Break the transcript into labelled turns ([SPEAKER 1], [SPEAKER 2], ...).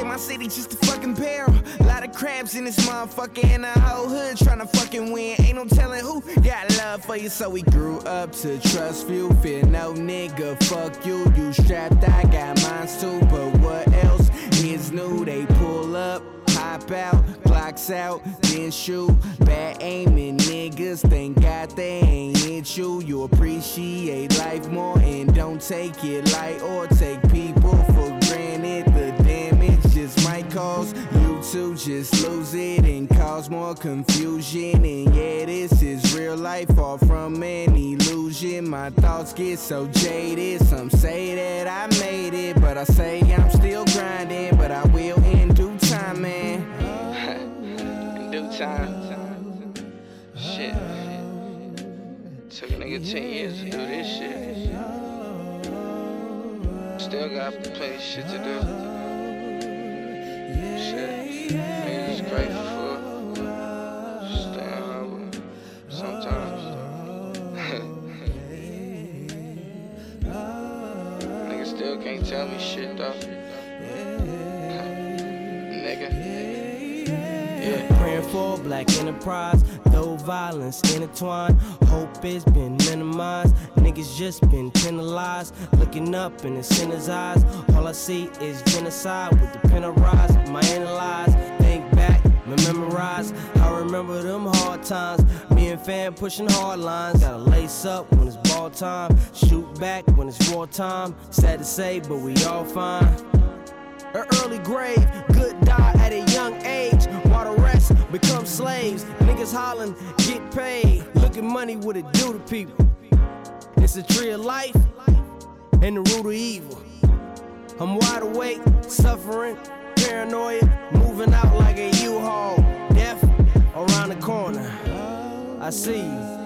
[SPEAKER 1] in my city just a fucking barrel. Lot of crabs in this motherfucker, and the whole hood tryna fucking win. Ain't no telling who got love for you, so we grew up to trust few. Fear no nigga, fuck you. You strapped, I got mines too. But what else is new? They pull up, hop out, clocks out, then shoot. Bad aiming niggas, thank God they ain't hit you. You appreciate life more and don't take it light or take people for granted. The damage just might cause you to just lose it and cause more confusion. And yeah, this is real life, far from an illusion. My thoughts get so jaded. Some say that I made it, but I say I'm still grinding. But I will in due time, man. In due time. Shit. Took a nigga 10 years to do this shit. Still got plenty shit to do. Shit. Niggas is grateful for staying humble sometimes. Niggas still can't tell me shit though. Nigga.
[SPEAKER 2] Yeah. Praying for black enterprise, though violence intertwined. Hope it's been minimized. Niggas just been penalized. Looking up in the sinner's eyes. All I see is genocide with the pen of rise. My analyze, think back, memorize. I remember them hard times. Me and fam pushing hard lines. Gotta lace up when it's ball time. Shoot back when it's wartime. Sad to say, but we all fine. An early grave, good die at a young age. While the rest become slaves. Niggas hollering, get paid. Look at money, what it do to people. It's a tree of life and the root of evil. I'm wide awake, suffering, paranoia, moving out like a U-Haul. Death around the corner. I see you.